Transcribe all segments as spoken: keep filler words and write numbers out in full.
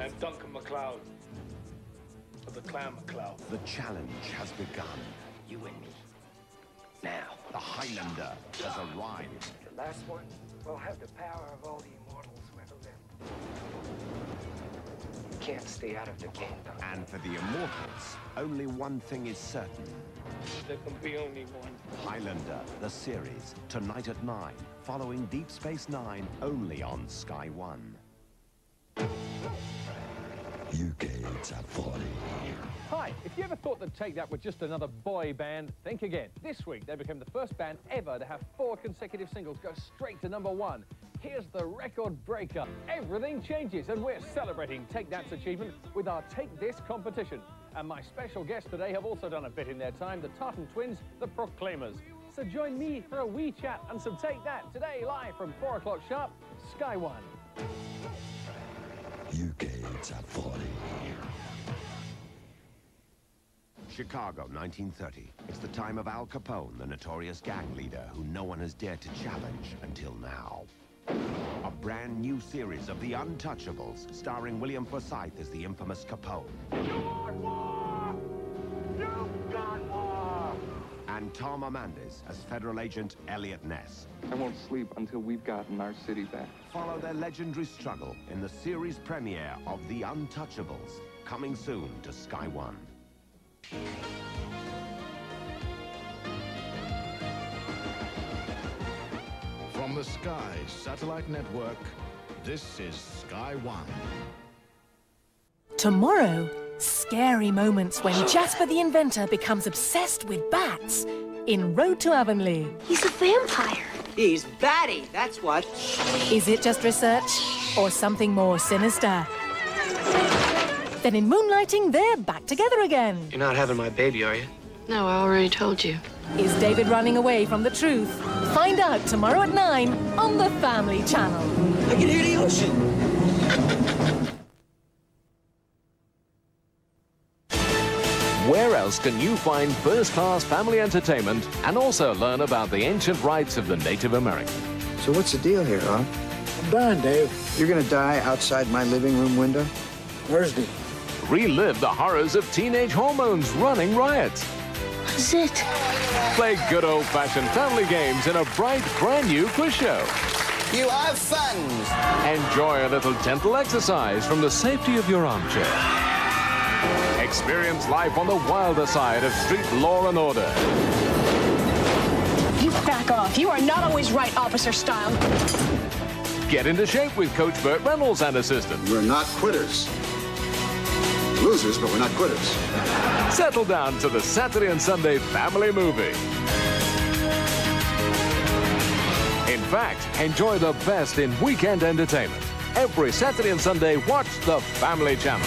I'm Duncan MacLeod of the Clan MacLeod. The challenge has begun. You and me. Now. The Highlander has arrived. The last one will have the power of all the immortals who ever lived. You can't stay out of the game, Duncan. And for the immortals, only one thing is certain. There can be only one. Highlander, the series, tonight at nine, following Deep Space Nine, only on Sky One. U K Top forty. Hi, if you ever thought that Take That were just another boy band, think again. This week, they became the first band ever to have four consecutive singles go straight to number one. Here's the record breaker. Everything changes, and we're celebrating Take That's achievement with our Take This competition. And my special guests today have also done a bit in their time, the Tartan Twins, the Proclaimers. So join me for a wee chat and some Take That today, live from four o'clock sharp, Sky One. U K Top forty. Chicago, nineteen thirty. It's the time of Al Capone, the notorious gang leader who no one has dared to challenge until now. A brand new series of The Untouchables, starring William Forsythe as the infamous Capone. You want war! You've got war! And Tom Amandes as Federal Agent Elliot Ness. I won't sleep until we've gotten our city back. Follow their legendary struggle in the series premiere of The Untouchables, coming soon to Sky One. From the Sky Satellite Network, this is Sky One. Tomorrow, scary moments when Jasper the Inventor becomes obsessed with bats in Road to Avonlea. He's a vampire. He's batty, that's what. Is it just research or something more sinister? Then in Moonlighting, they're back together again. You're not having my baby, are you? No, I already told you. Is David running away from the truth? Find out tomorrow at nine on the Family Channel. I can hear the ocean. Where else can you find first-class family entertainment and also learn about the ancient rights of the Native American? So what's the deal here, huh? I'm dying, Dave. You're gonna die outside my living room window? Where's the... Relive the horrors of teenage hormones running riot. What's it? Play good old-fashioned family games in a bright, brand-new quiz show. You have fun. Enjoy a little gentle exercise from the safety of your armchair. Experience life on the wilder side of street law and order. You back off. You are not always right, Officer Style. Get into shape with Coach Burt Reynolds and assistant. We're not quitters. Losers, but we're not quitters. Settle down to the Saturday and Sunday family movie. In fact, enjoy the best in weekend entertainment. Every Saturday and Sunday, watch the Family Channel.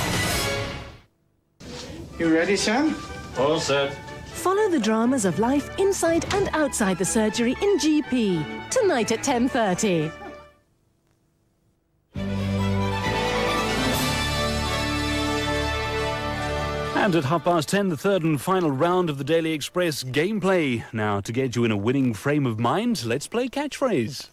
You ready, Sam? All set. Follow the dramas of life inside and outside the surgery in G P, tonight at ten thirty. And at half past ten, the third and final round of the Daily Express gameplay. Now, to get you in a winning frame of mind, let's play catchphrase.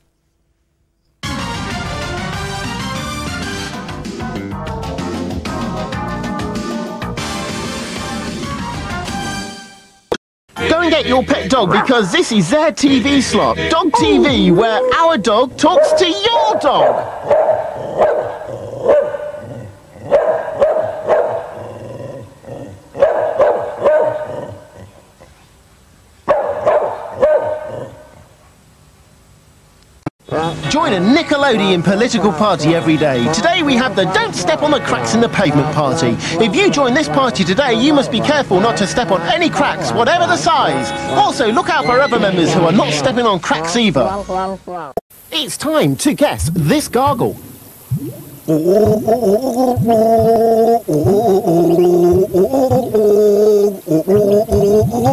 Go and get your pet dog because this is their T V slot. Dog T V, where our dog talks to your dog. Join a Nickelodeon political party every day. Today we have the Don't Step on the Cracks in the Pavement party. If you join this party today, you must be careful not to step on any cracks, whatever the size. Also, look out for other members who are not stepping on cracks either. It's time to guess this gargle.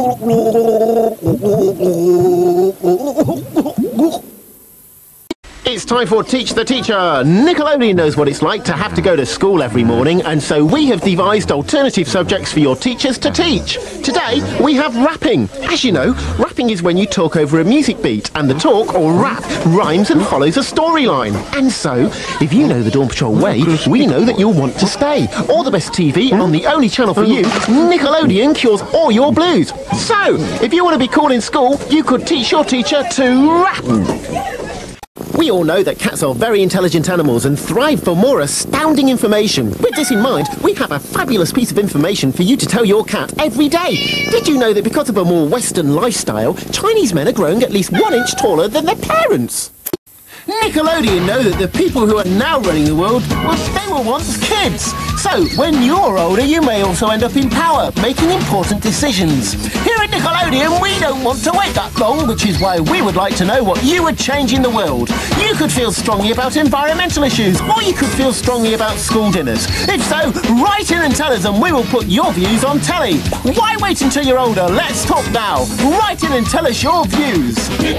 It's It's time for Teach the Teacher. Nickelodeon knows what it's like to have to go to school every morning, and so we have devised alternative subjects for your teachers to teach. Today, we have rapping. As you know, rapping is when you talk over a music beat, and the talk, or rap, rhymes and follows a storyline. And so, if you know the Dawn Patrol way, we know that you'll want to stay. All the best T V on the only channel for you, Nickelodeon cures all your blues. So, if you want to be cool in school, you could teach your teacher to rap. We all know that cats are very intelligent animals and thrive for more astounding information. With this in mind, we have a fabulous piece of information for you to tell your cat every day. Did you know that because of a more Western lifestyle, Chinese men are growing at least one inch taller than their parents? Nickelodeon know that the people who are now running the world, well, they were once kids. So, when you're older, you may also end up in power, making important decisions. Here at Nickelodeon, we don't want to wait that long, which is why we would like to know what you would change in the world. You could feel strongly about environmental issues, or you could feel strongly about school dinners. If so, write in and tell us, and we will put your views on telly. Why wait until you're older? Let's talk now. Write in and tell us your views.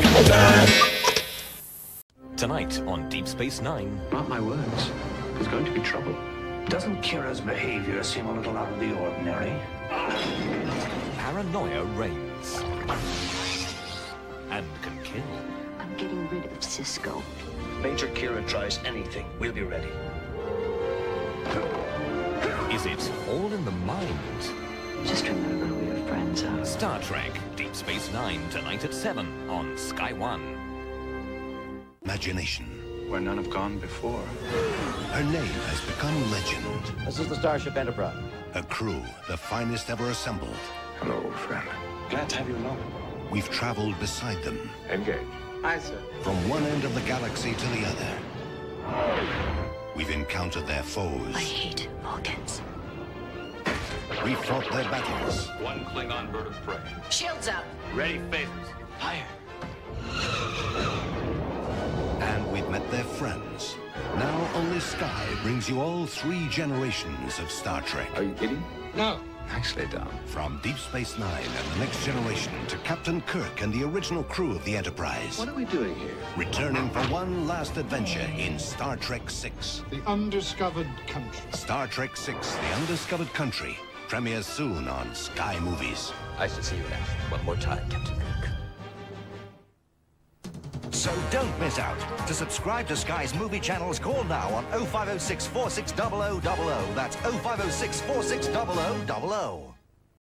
Tonight on Deep Space Nine. Mark my words, there's going to be trouble. Doesn't Kira's behavior seem a little out of the ordinary? Paranoia reigns. And can kill. I'm getting rid of Cisco. Major Kira tries anything, we'll be ready. Is it all in the mind? Just remember who your friends are. Star Trek Deep Space Nine tonight at seven on Sky One. Imagination. Where none have gone before. Her name has become legend. This is the Starship Enterprise. Her crew, the finest ever assembled. Hello, old friend. Glad to have you along. We've traveled beside them. Engage. Aye, sir. From one end of the galaxy to the other. We've encountered their foes. I hate Vulcans. We fought their battles. One Klingon bird of prey. Shields up. Ready, phasers. Fire. And we've met their friends. Now only Sky brings you all three generations of Star Trek. Are you kidding? No. Nicely done. From Deep Space Nine and the Next Generation to Captain Kirk and the original crew of the Enterprise. What are we doing here? Returning for one last adventure in Star Trek six. The Undiscovered Country. Star Trek six, The Undiscovered Country. Premieres soon on Sky Movies. I should see you now. One more time, Captain Kirk. So don't miss out. To subscribe to Sky's movie channels, call now on oh five oh six, four six zero zero zero zero. That's oh five oh six, four six zero zero zero zero.